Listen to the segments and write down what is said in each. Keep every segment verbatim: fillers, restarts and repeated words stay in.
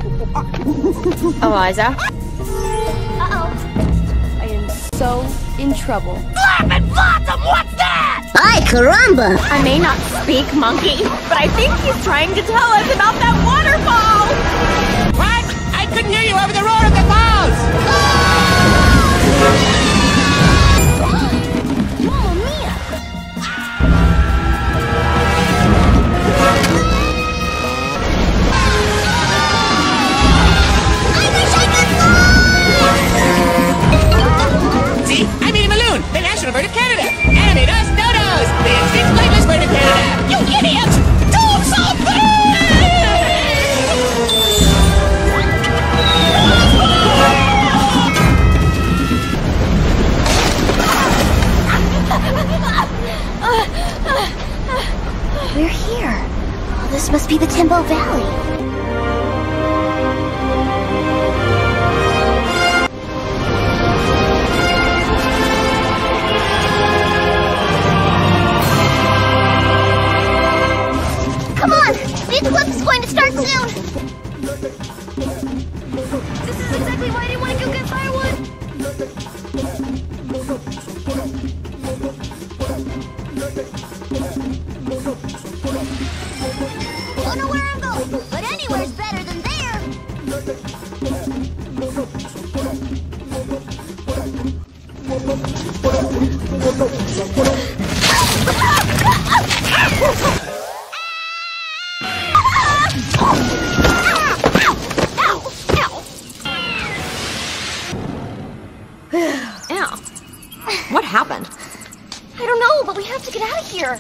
Eliza? Uh-oh. I am so in trouble. Flappin' Blossom, what's that? Ay, caramba! I may not speak monkey, but I think he's trying to tell us about that waterfall! What? I couldn't hear you over the roar of the falls! Mamma mia! I wish I could fly! See? I mean a balloon, the national bird of Canada! Animate us dodos! The extinct flightless bird of Canada! You idiots! Do something! We're here. Oh, this must be the Timbo Valley. Come on! The eclipse is going to start soon! This is exactly why I didn't want to go get firewood. Don't know where I'm going, but anywhere's better than there! Ow. What happened? I don't know, but we have to get out of here.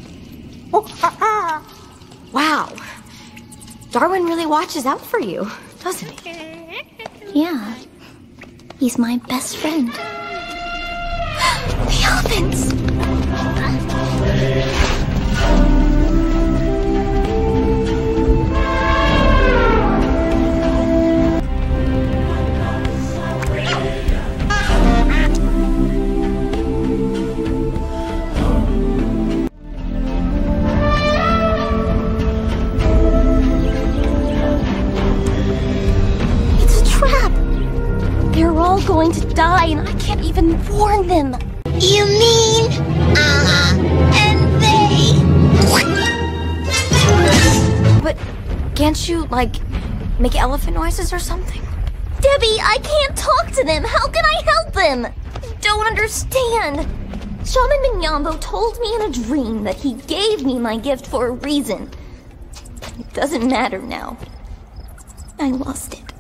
Wow. Darwin really watches out for you, doesn't he? Yeah. He's my best friend. The elephants! They're all going to die, and I can't even warn them. You mean... Uh-huh. And they... But can't you, like, make elephant noises or something? Debbie, I can't talk to them. How can I help them? I don't understand. Shaman Minyambo told me in a dream that he gave me my gift for a reason. It doesn't matter now. I lost it.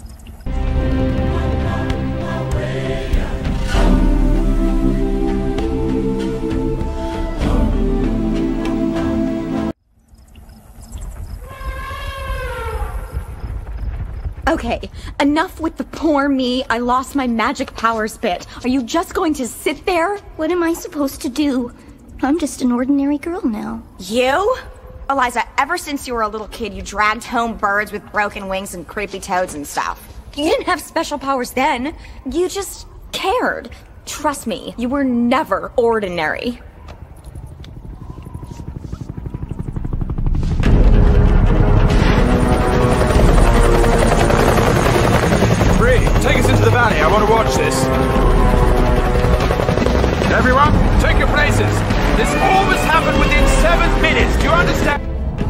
Okay, enough with the poor me, I lost my magic powers bit. Are you just going to sit there? What am I supposed to do? I'm just an ordinary girl now. You? Eliza, ever since you were a little kid, you dragged home birds with broken wings and creepy toads and stuff. You didn't have special powers then. You just cared. Trust me, you were never ordinary. Take us into the valley. I want to watch this. Everyone, take your places. This all must happen within seven minutes. Do you understand?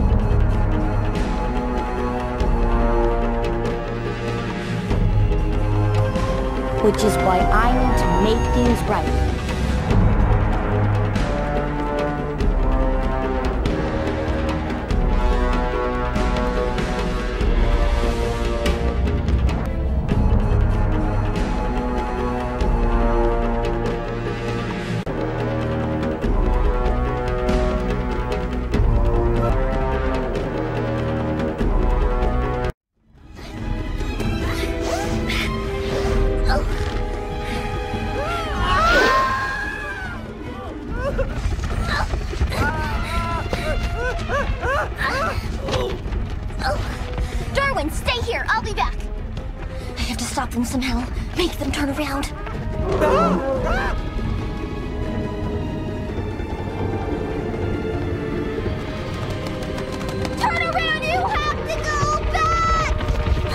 Which is why I need to make things right. Darwin, stay here. I'll be back. I have to stop them somehow. Make them turn around. Turn around! You have to go back!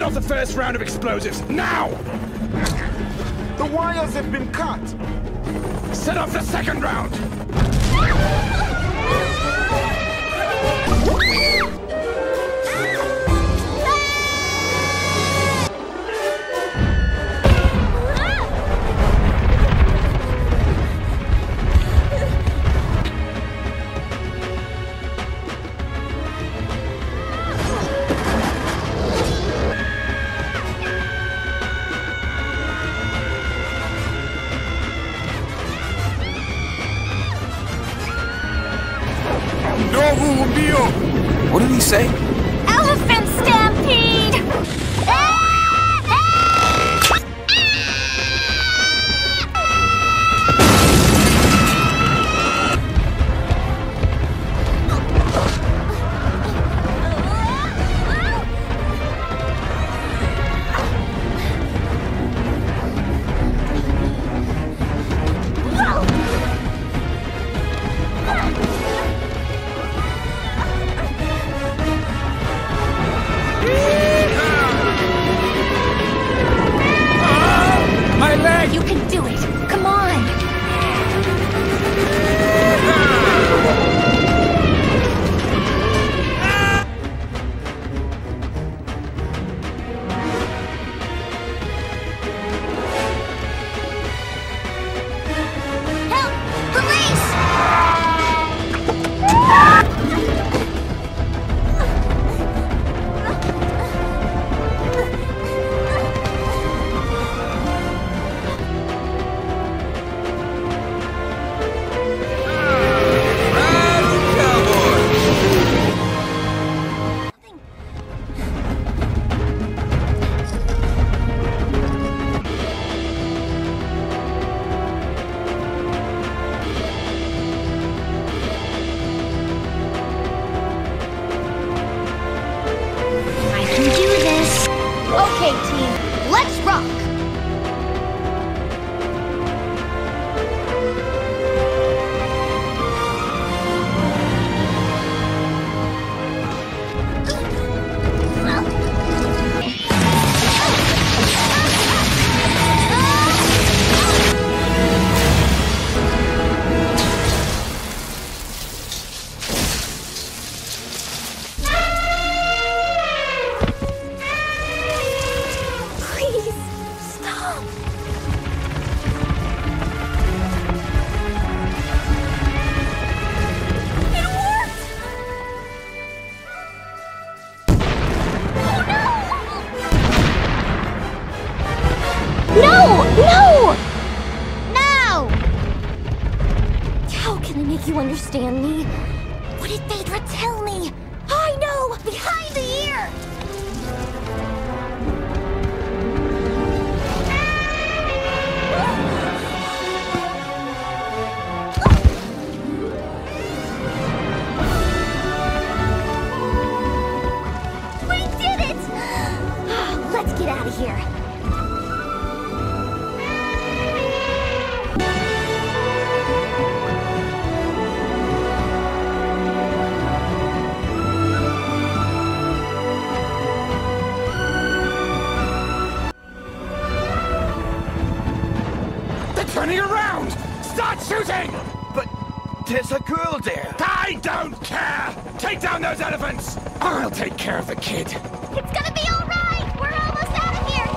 off the first round of explosives, now! The wires have been cut! Set off the second round! What did he say? Elephant stampede! You can do it! Come on! Help! Police! Okay, team, let's rock! No! No! No! How can I make you understand me? What did Phaedra tell me? I know! Behind the ear! We did it! Let's get out of here. Turning around! Start shooting! But there's a girl there. I don't care! Take down those elephants! I'll take care of the kid. It's gonna be all right! We're almost out of here!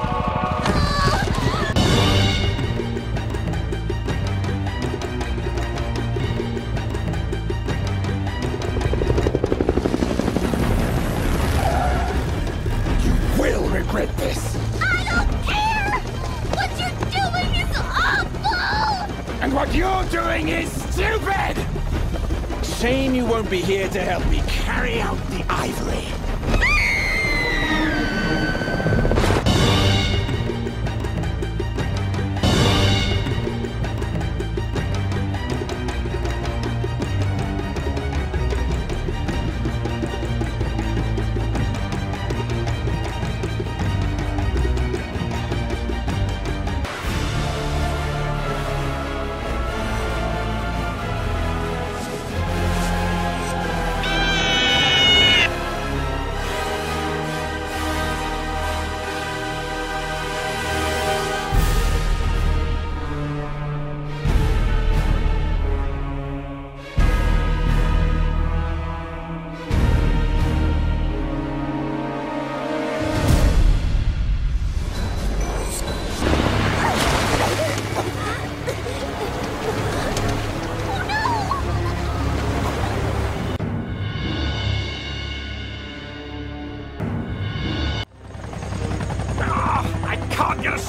You will regret this. I don't care! What you're doing is awful! And what you're doing is stupid! Shame you won't be here to help me carry out the ivory.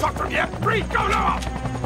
talk from here! Breathe! Go now!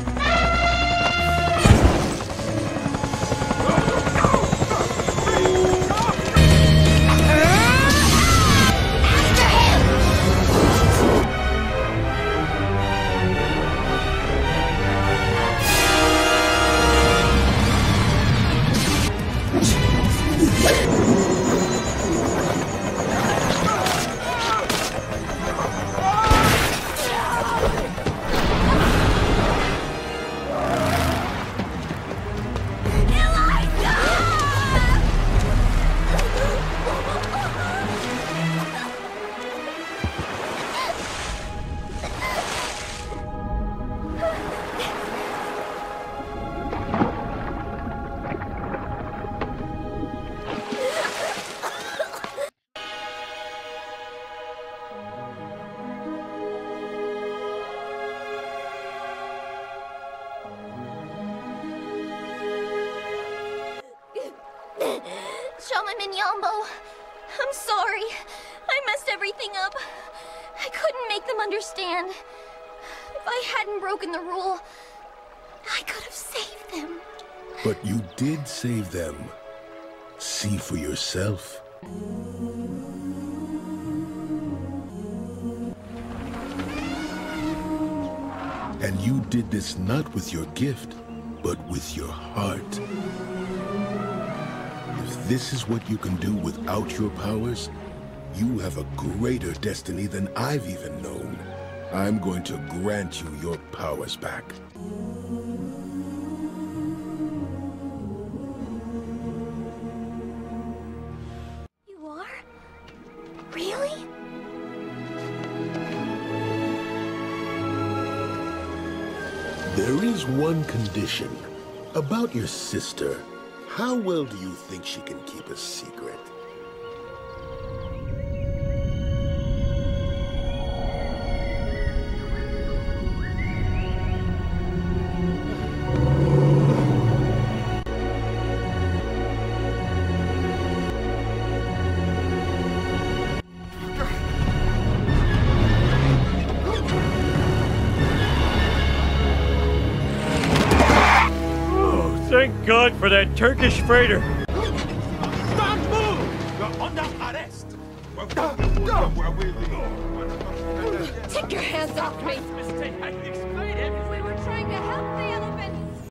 Shaman Minyambo, I'm sorry. I messed everything up. I couldn't make them understand. If I hadn't broken the rule, I could have saved them. But you did save them. See for yourself. And you did this not with your gift, but with your heart. If this is what you can do without your powers, you have a greater destiny than I've even known. I'm going to grant you your powers back. You are? Really? There is one condition. About your sister. How well do you think she can keep a secret? Thank God for that Turkish freighter. Don't move! You're under arrest. Take your hands off me! Mistake. I explained everything.